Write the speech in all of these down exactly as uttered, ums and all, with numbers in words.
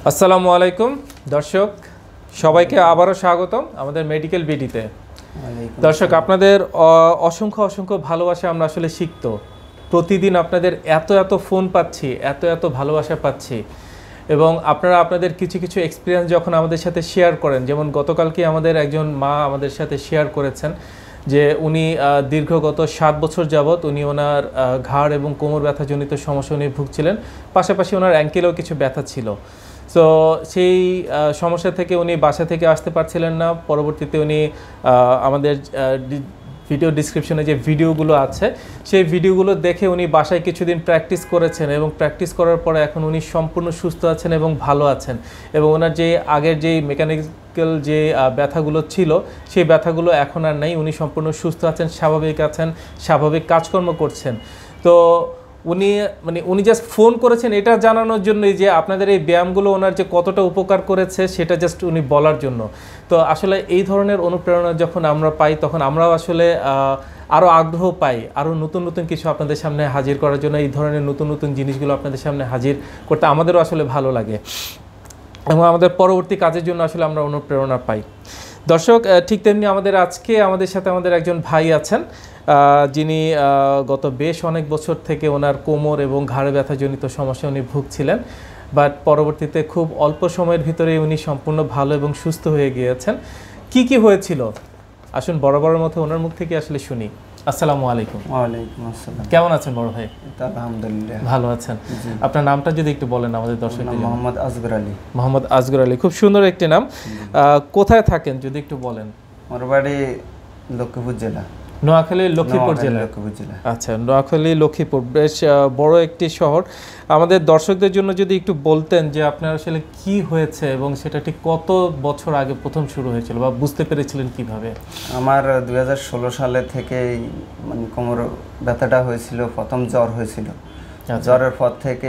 আসসালামু আলাইকুম দর্শক, সবাইকে আবারও স্বাগতম আমাদের মেডিকেল বিডিতে। দর্শক, আপনাদের অসংখ্য অসংখ্য ভালোবাসা আমরা আসলে শিখতো। প্রতিদিন আপনাদের এত এত ফোন পাচ্ছি, এত এত ভালোবাসা পাচ্ছি, এবং আপনারা আপনাদের কিছু কিছু এক্সপিরিয়েন্স যখন আমাদের সাথে শেয়ার করেন, যেমন গতকালকে আমাদের একজন মা আমাদের সাথে শেয়ার করেছেন যে উনি দীর্ঘগত সাত বছর যাবৎ উনি ওনার ঘাড় এবং কোমর ব্যথাজনিত সমস্যা নিয়ে ভুগছিলেন, পাশাপাশি ওনার অ্যাঙ্কেলেও কিছু ব্যথা ছিল। তো সেই সমস্যা থেকে উনি বাসা থেকে আসতে পারছিলেন না। পরবর্তীতে উনি আমাদের ভিডিও ডিসক্রিপশনে যে ভিডিওগুলো আছে সেই ভিডিওগুলো দেখে উনি বাসায় কিছুদিন প্র্যাকটিস করেছেন, এবং প্র্যাকটিস করার পরে এখন উনি সম্পূর্ণ সুস্থ আছেন এবং ভালো আছেন, এবং ওনার যে আগের যেই মেকানিক্যাল যে ব্যথাগুলো ছিল সেই ব্যথাগুলো এখন আর নেই। উনি সম্পূর্ণ সুস্থ আছেন, স্বাভাবিক আছেন, স্বাভাবিক কাজকর্ম করছেন। তো উনি মানে উনি জাস্ট ফোন করেছেন এটা জানানোর জন্যই যে আপনাদের এই ব্যায়ামগুলো ওনার যে কতটা উপকার করেছে সেটা জাস্ট উনি বলার জন্য। তো আসলে এই ধরনের অনুপ্রেরণা যখন আমরা পাই তখন আমরাও আসলে আরও আগ্রহ পাই আরও নতুন নতুন কিছু আপনাদের সামনে হাজির করার জন্য। এই ধরনের নতুন নতুন জিনিসগুলো আপনাদের সামনে হাজির করতে আমাদেরও আসলে ভালো লাগে, এবং আমাদের পরবর্তী কাজের জন্য আসলে আমরা অনুপ্রেরণা পাই। দর্শক, ঠিক তেমনি আমাদের আজকে আমাদের সাথে আমাদের একজন ভাই আছেন, যিনি গত বেশ অনেক বছর থেকে ওনার কোমর এবং ঘাড়ে ব্যথাজনিত সমস্যা উনি ভুগছিলেন, বাট পরবর্তীতে খুব অল্প সময়ের ভিতরে উনি সম্পূর্ণ ভালো এবং সুস্থ হয়ে গিয়েছেন। কি কি হয়েছিল আসুন বড় বড় মতো ওনার মুখ থেকে আসলে শুনি। আসসালামু আলাইকুম। ওয়ালাইকুম আসসালাম। কেমন আছেন বড় ভাই? আলহামদুলিল্লাহ ভালো ভালো আছেন। আপনার নামটা যদি একটু বলেন আমাদের দর্শকদের। মোহাম্মদ আসগর আলী। মোহাম্মদ আসগর আলী, খুব সুন্দর একটি নাম। কোথায় থাকেন যদি একটু বলেন? আমার বাড়ি লক্ষ্মীপুর জেলা। নোয়াখালী লক্ষ্মীপুর জেলা। আচ্ছা, নোয়াখালী লক্ষ্মীপুর বেশ বড় একটি শহর। আমাদের দর্শকদের জন্য যদি একটু বলতেন যে আপনার আসলে কি হয়েছে এবং সেটা ঠিক কত বছর আগে প্রথম শুরু হয়েছিল বা বুঝতে পেরেছিলেন কিভাবে? আমার দুই হাজার ষোলো সালে থেকে মানে কোমর ব্যথাটা হয়েছিল, প্রথম জ্বর হয়েছিল। জ্বরের পর থেকে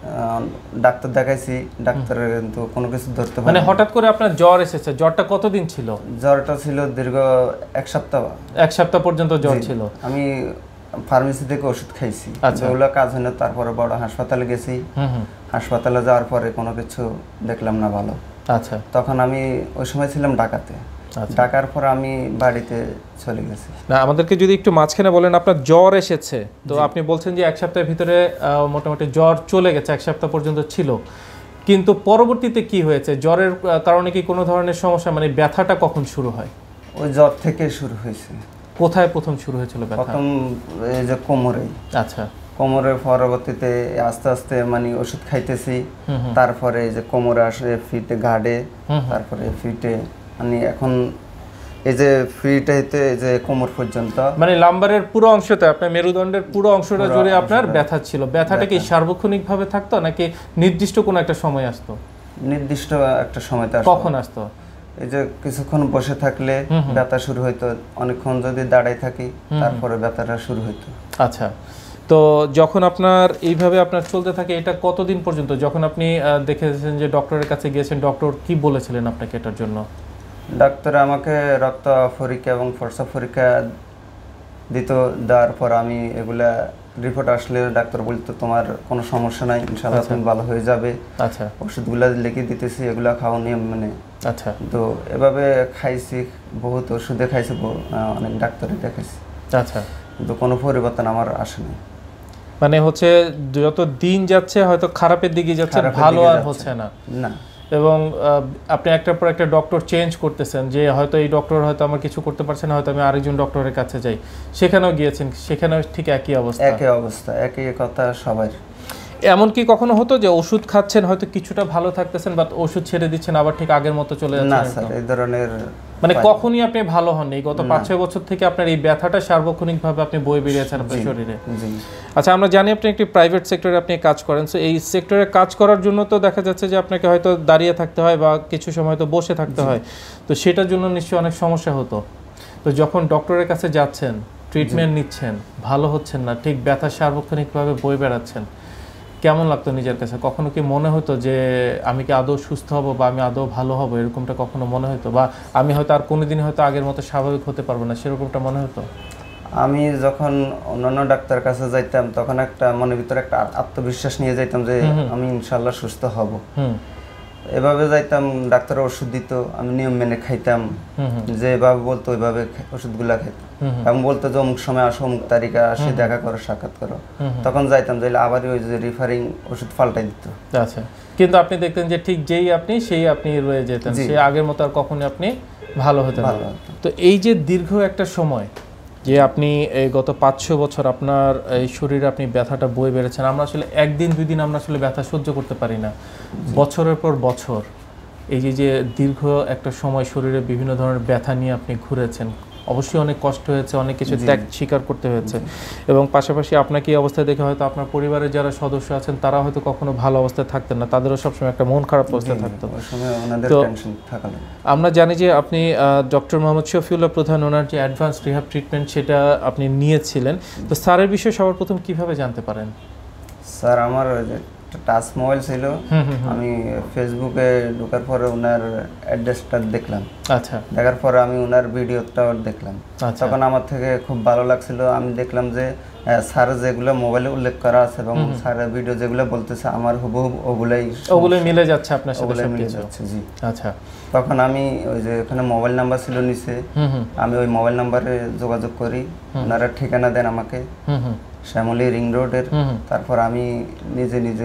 ডাক্তার দেখাইছি, ডাক্তারের কিন্তু কোনো কিছু ধরতে পারে। মানে হঠাৎ করে আপনার জ্বর এসেছে, জ্বরটা কতদিন ছিল? জ্বরটা ছিল দীর্ঘ এক সপ্তাহ। এক সপ্তাহ পর্যন্ত জ্বর ছিল। আমি ফার্মেসি থেকে ওষুধ খাইছি, ওগুলো কাজ হয় না। তারপরে বড় হাসপাতালে গেছি, হাসপাতালে যাওয়ার পরে কোনো কিছু দেখলাম না ভালো। আচ্ছা, তখন আমি ওই সময় ছিলাম ঢাকাতে। ঢাকার পর আমি বাড়িতে চলে গেছি। না, আমাদেরকে যদি একটু মাঝখানে বলেন আপনার জ্বর এসেছে, তো আপনি বলছেন যে এক সপ্তাহের ভিতরে মোটামুটি জ্বর চলে গেছে, এক সপ্তাহ পর্যন্ত ছিল, কিন্তু পরবর্তীতে কি হয়েছে? জ্বরের কারণে কি কোনো ধরনের সমস্যা, মানে ব্যথাটা কখন শুরু হয়? ওই জ্বর থেকে শুরু হয়েছে। কোথায় প্রথম শুরু হয়েছিল ব্যথা? প্রথম এই যে কোমরে। আচ্ছা, কোমরের পরবর্তীতে আস্তে আস্তে মানে ওষুধ খাইতেছি, তারপরে এই যে কোমরে আসে, ফিটে ঘাড়ে, তারপরে ফিটে, মানে এখন এই যে ফিটাইতে এই যে কোমর পর্যন্ত, মানে লাম্বারের পুরো অংশতে আপনার মেরুদণ্ডের পুরো অংশটা জুড়ে আপনার ব্যথা ছিল। ব্যথাটা কি সার্বক্ষণিক ভাবে থাকতো নাকি নির্দিষ্ট কোনো একটা সময় আসতো? নির্দিষ্ট একটা সময়তে আসতো। কখন আসতো? এই যে কিছুক্ষণ বসে থাকলে ব্যথা শুরু হইতো, অনেকক্ষণ যদি দাঁড়াই থাকি তারপরে ব্যথাটা শুরু হইতো। আচ্ছা, তো যখন আপনার এইভাবে আপনার চলতে থাকে, এটা কতদিন পর্যন্ত? যখন আপনি দেখেছেন যে ডক্টরের কাছে গিয়েছেন, ডক্টর কি বলেছিলেন আপনাকে এটার জন্য? ডাক্তার আমাকে রক্ত পরীক্ষা এবং ফর্সা পরীক্ষা দিত। দেওয়ার পর আমি এগুলা রিপোর্ট আসলে ডাক্তার বলতো তোমার কোনো সমস্যা নাই, ইনশাআল্লাহ তুমি ভালো হয়ে যাবে। আচ্ছা, ওষুধগুলা লিখে দিতেছি, এগুলা খাওয়া নিয়ম মানে। আচ্ছা, তো এভাবে খাইছি, বহুত ওষুধে খাইছি, অনেক ডাক্তারে দেখাইছি। আচ্ছা, কিন্তু কোনো পরিবর্তন আমার আসেনি। মানে হচ্ছে যত দিন যাচ্ছে হয়তো খারাপের দিকে যাচ্ছে, ভালো আর হচ্ছে না। না, এবং আপনি একটার পর একটা ডক্টর চেঞ্জ করতেছেন, যে হয়তো এই ডক্টর হয়তো আমার কিছু করতে পারছে না, হয়তো আমি আরেকজন ডক্টরের কাছে যাই। সেখানেও গিয়েছেন, সেখানেও ঠিক একই অবস্থা? একই অবস্থা, একই কথা সবার। এমন কি কখনো হতো যে ওষুধ খাচ্ছেন, হয়তো কিছুটা ভালো থাকতেছেন, বাট ওষুধ ছেড়ে দিচ্ছেন, আবার ঠিক আগের মতো চলে যাচ্ছে? না স্যার, এই ধরনের মানে কখনই আপনি ভালো হননি গত পাঁচ ছয় বছর থেকে? আপনার এই ব্যথাটা সার্বক্ষণিকভাবে আপনি বয়ে বেরিয়েছেন আপনার শরীরে? আচ্ছা, আমরা জানি আপনি একটি প্রাইভেট সেক্টরে আপনি কাজ করেন। সো এই সেক্টরে কাজ করার জন্য তো দেখা যাচ্ছে যে আপনাকে হয়তো দাঁড়িয়ে থাকতে হয় বা কিছু সময় তো বসে থাকতে হয়, তো সেটার জন্য নিশ্চয়ই অনেক সমস্যা হতো। তো যখন ডক্টরের কাছে যাচ্ছেন, ট্রিটমেন্ট নিচ্ছেন, ভালো হচ্ছেন না, ঠিক ব্যথা সার্বক্ষণিকভাবে বয়ে বেড়াচ্ছেন, কেমন লাগতো নিজের কাছে? কখনো কি মনে হতো যে আমি কি আদৌ সুস্থ হব বা আমি আদৌ ভালো হব, এরকমটা কখনো মনে হতো? বা আমি হয়তো আর কোনোদিন হয়তো আগের মতো স্বাভাবিক হতে পারবো না, সেরকমটা মনে হতো? আমি যখন অন্যান্য ডাক্তারের কাছে যাইতাম তখন একটা মনের ভিতরে একটা আত্মবিশ্বাস নিয়ে যাইতাম যে আমি ইনশাআল্লাহ সুস্থ হব। এভাবে যাইতাম, ডাক্তার ওষুধ দিত, আমি নিয়ম মেনে খাইতাম, যেভাবে বলতো ওইভাবে ওষুধগুলা খাইতাম। এবং বলতো যে অমুক সময় আসো, অমুক তারিখে আসে দেখা করো, সাক্ষাৎ করো, তখন যাইতাম, যাইলে আবারই ওই যে রিফারিং ওষুধ পাল্টাই দিত। আচ্ছা, কিন্তু আপনি দেখতেন যে ঠিক যেই আপনি সেই আপনি রয়ে যেতেন, সেই আগের মতো আর কখনোই আপনি ভালো হতেন না। তো এই যে দীর্ঘ একটা সময় যে আপনি এই গত পাঁচশো বছর আপনার এই শরীরে আপনি ব্যথাটা বয়ে বেড়েছেন, আমরা আসলে একদিন দুই দিন আমরা আসলে ব্যথা সহ্য করতে পারি না, বছরের পর বছর এই যে যে দীর্ঘ একটা সময় শরীরে বিভিন্ন ধরনের ব্যথা নিয়ে আপনি ঘুরেছেন, অবশ্যই অনেক কষ্ট হয়েছে, অনেক কিছু ত্যাগ স্বীকার করতে হয়েছে, এবং পাশাপাশি আপনাকে এই অবস্থায় দেখে হয়তো আপনার পরিবারের যারা সদস্য আছেন তারা হয়তো কখনো ভালো অবস্থায় থাকতেন না, তাদেরও সবসময় একটা মন খারাপ অবস্থায় থাকতো। তো আমরা জানি যে আপনি ডক্টর মোহাম্মদ শফিউল্লাহ প্রধান ওনার যে অ্যাডভান্স রিহ্যাব ট্রিটমেন্ট সেটা আপনি নিয়েছিলেন, তো স্যারের বিষয়ে সবার প্রথম কিভাবে জানতে পারেন? স্যার আমার টাচ মোবাইল ছিল, আমি ফেসবুকে ঢোকার পরে ওনার অ্যাড্রেসটা দেখলাম। আচ্ছা, দেখার পরে আমি ওনার ভিডিওটা দেখলাম, তখন আমার থেকে খুব ভালো লাগছিল। আমি দেখলাম যে স্যার যেগুলো মোবাইলে উল্লেখ করা আছে এবং স্যারের ভিডিও যেগুলো বলতেছে আমার হুবহু ওগুলাই ওগুলোই মিলে যাচ্ছে আপনার সাথে, ওগুলাই মিলে যাচ্ছে। জি, আচ্ছা। তখন আমি ওই যে ওখানে মোবাইল নাম্বার ছিল নিচে, আমি ওই মোবাইল নাম্বারে যোগাযোগ করি, ওনারা ঠিকানা দেন আমাকে শ্যামলী রিং রোডের। তারপর আমি নিজে নিজে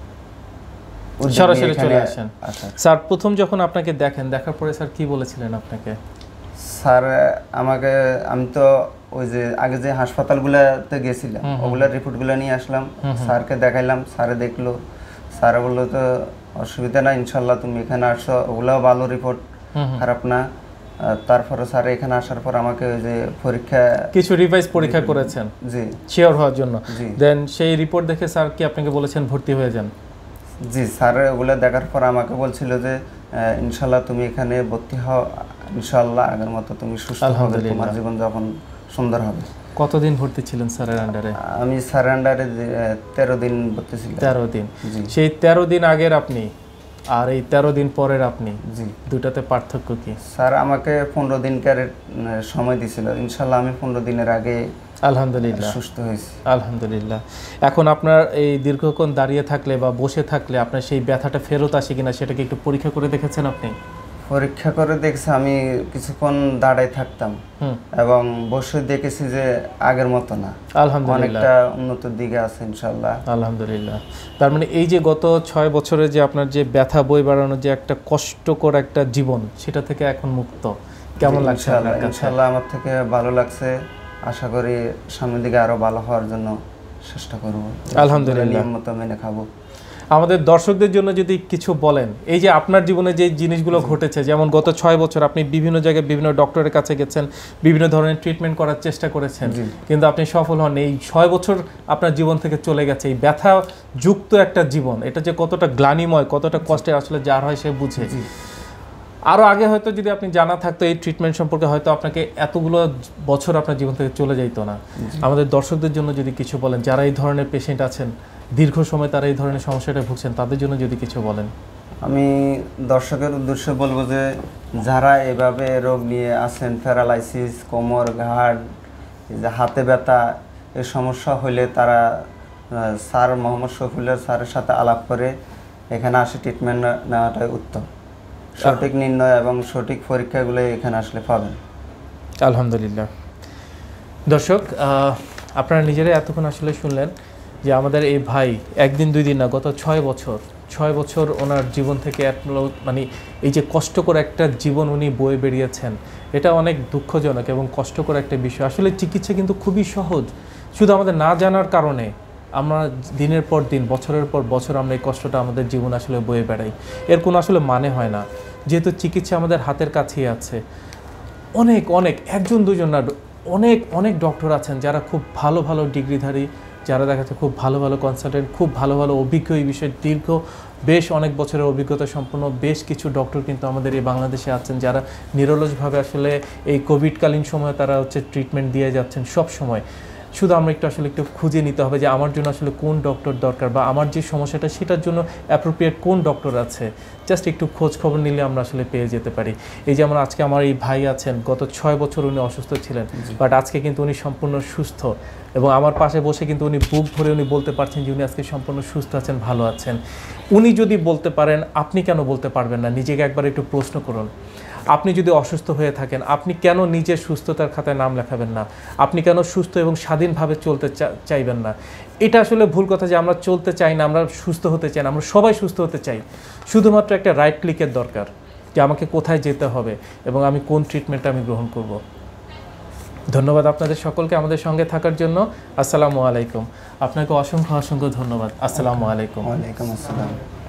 সরাসরি চলে আসেন। স্যার প্রথম যখন আপনাকে দেখেন, দেখার পরে স্যার কি বলেছিলেন আপনাকে? স্যার আমাকে, আমি তো ওই যে আগে যে হাসপাতালগুলোতে গেছিলাম ওগুলোর রিপোর্টগুলো নিয়ে আসলাম, স্যারকে দেখাইলাম, স্যারে দেখলো, স্যার বললো তো অসুবিধা নাই ইনশাল্লাহ, তুমি এখানে আসছো, ওগুলোও ভালো রিপোর্ট, খারাপ না। তারপরে স্যার এখানে আসার পর আমাকে ওই যে পরীক্ষা কিছু রিভাইজ পরীক্ষা করেছেন, জি, শিওর হওয়ার জন্য। দেন সেই রিপোর্ট দেখে স্যার কি আপনাকে বলেছেন ভর্তি হয়ে যান? জি, স্যার ওগুলো দেখার পর আমাকে বলছিল যে ইনশাল্লাহ তুমি এখানে ভর্তি হও, ইনশাল্লাহ আগের মতো তুমি সুস্থ হবে, তোমার জীবন যখন সুন্দর হবে। কতদিন ভর্তি ছিলেন স্যারের আন্ডারে? আমি স্যারের আন্ডারে তেরো দিন ভর্তি ছিলাম। তেরো দিন। সেই তেরো দিন আগের আপনি আর এই তেরো দিন পরের আপনি, জি, দুটাতে পার্থক্য কি? স্যার আমাকে পনেরো দিনকার সময় দিয়েছিল, ইনশাল্লাহ আমি পনেরো দিনের আগে আলহামদুলিল্লাহ সুস্থ হয়েছি। আলহামদুলিল্লাহ। এখন আপনার এই দীর্ঘক্ষণ দাঁড়িয়ে থাকলে বা বসে থাকলে আপনার সেই ব্যথাটা ফেরত আসে কিনা সেটাকে একটু পরীক্ষা করে দেখেছেন আপনি? পরীক্ষা করে দেখছি, আমি কিছুক্ষণ দাঁড়াই থাকতাম এবং বসে দেখেছি যে আগের মতো না, আলহামদুলিল্লাহ অনেকটা উন্নতির দিকে আছে ইনশাআল্লাহ। আলহামদুলিল্লাহ। তার মানে এই যে গত ছয় বছরে যে আপনার যে ব্যথা বই বাড়ানোর যে একটা কষ্টকর একটা জীবন, সেটা থেকে এখন মুক্ত, কেমন লাগছে আপনার কাছে? ইনশাআল্লাহ আমার থেকে ভালো লাগছে, আশা করি সামনের দিকে আরো ভালো হওয়ার জন্য চেষ্টা করব, আলহামদুলিল্লাহ, নিয়ম মতো মেনে খাবো। আমাদের দর্শকদের জন্য যদি কিছু বলেন, এই যে আপনার জীবনে যে জিনিসগুলো ঘটেছে, যেমন গত ছয় বছর আপনি বিভিন্ন জায়গায় বিভিন্ন ডক্টরের কাছে গেছেন, বিভিন্ন ধরনের ট্রিটমেন্ট করার চেষ্টা করেছেন, কিন্তু আপনি সফল হন। এই ছয় বছর আপনার জীবন থেকে চলে গেছে, এই ব্যথা যুক্ত একটা জীবন, এটা যে কতটা গ্লানিময়, কতটা কষ্টে আসলে যার হয় সে বুঝে। আরও আগে হয়তো যদি আপনি জানা থাকতো এই ট্রিটমেন্ট সম্পর্কে, হয়তো আপনাকে এতগুলো বছর আপনার জীবন থেকে চলে যাইতো না। আমাদের দর্শকদের জন্য যদি কিছু বলেন, যারা এই ধরনের পেশেন্ট আছেন, দীর্ঘ সময় তারা এই ধরনের সমস্যাটা ভুগছেন, তাদের জন্য যদি কিছু বলেন। আমি দর্শকের উদ্দেশ্যে বলবো যে যারা এভাবে রোগ নিয়ে আছেন, প্যারালাইসিস, কোমর, ঘাড়, যে হাতে ব্যথা, এই সমস্যা হলে তারা স্যার মোহাম্মদ শফিউল্লাহ স্যারের সাথে আলাপ করে এখানে আসে ট্রিটমেন্ট নেওয়াটাই উত্তম। সঠিক নির্ণয় এবং সঠিক পরীক্ষাগুলো এখানে আসলে পাবেন। আলহামদুলিল্লাহ। দর্শক, আপনারা নিজেরাই এতক্ষণ আসলে শুনলেন যে আমাদের এই ভাই একদিন দুই দিন না, গত ছয় বছর ছয় বছর ওনার জীবন থেকে মানে এই যে কষ্টকর একটা জীবন উনি বয়ে বেরিয়েছেন, এটা অনেক দুঃখজনক এবং কষ্টকর একটা বিষয়। আসলে চিকিৎসা কিন্তু খুবই সহজ, শুধু আমাদের না জানার কারণে আমরা দিনের পর দিন, বছরের পর বছর আমরা এই কষ্টটা আমাদের জীবন আসলে বয়ে বেড়াই, এর কোনো আসলে মানে হয় না। যেহেতু চিকিৎসা আমাদের হাতের কাছেই আছে, অনেক অনেক একজন দুজন না, অনেক অনেক ডক্টর আছেন যারা খুব ভালো ভালো ডিগ্রিধারী, যারা দেখা যাচ্ছে খুব ভালো ভালো কনসালটেন্ট, খুব ভালো ভালো অভিজ্ঞ এই বিষয়ে দীর্ঘ বেশ অনেক বছরের অভিজ্ঞতা সম্পন্ন বেশ কিছু ডক্টর কিন্তু আমাদের এই বাংলাদেশে আছেন, যারা নিরলসভাবে আসলে এই কোভিডকালীন সময়ে তারা হচ্ছে ট্রিটমেন্ট দিয়ে যাচ্ছেন সব সময়। শুধু আমরা একটু আসলে একটু খুঁজে নিতে হবে যে আমার জন্য আসলে কোন ডক্টর দরকার বা আমার যে সমস্যাটা সেটার জন্য অ্যাপ্রোপ্রিয়েট কোন ডক্টর আছে, জাস্ট একটু খোঁজ খবর নিলে আমরা আসলে পেয়ে যেতে পারি। এই যেমন আজকে আমার এই ভাই আছেন, গত ছয় বছর উনি অসুস্থ ছিলেন, বাট আজকে কিন্তু উনি সম্পূর্ণ সুস্থ এবং আমার পাশে বসে কিন্তু উনি বুক ভরে উনি বলতে পারছেন যে উনি আজকে সম্পূর্ণ সুস্থ আছেন, ভালো আছেন। উনি যদি বলতে পারেন, আপনি কেন বলতে পারবেন না? নিজেকে একবার একটু প্রশ্ন করুন। আপনি যদি অসুস্থ হয়ে থাকেন, আপনি কেন নিজের সুস্থতার খাতায় নাম লেখাবেন না? আপনি কেন সুস্থ এবং স্বাধীনভাবে চলতে চাইবেন না? এটা আসলে ভুল কথা যে আমরা চলতে চাই না, আমরা সুস্থ হতে চাই না। আমরা সবাই সুস্থ হতে চাই, শুধুমাত্র একটা রাইট ক্লিকের দরকার যে আমাকে কোথায় যেতে হবে এবং আমি কোন ট্রিটমেন্টটা আমি গ্রহণ করব। ধন্যবাদ আপনাদের সকলকে আমাদের সঙ্গে থাকার জন্য। আসসালামু আলাইকুম। আপনাকে অসংখ্য অসংখ্য ধন্যবাদ। আসসালামু আলাইকুম। ওয়ালাইকুম আসসালাম।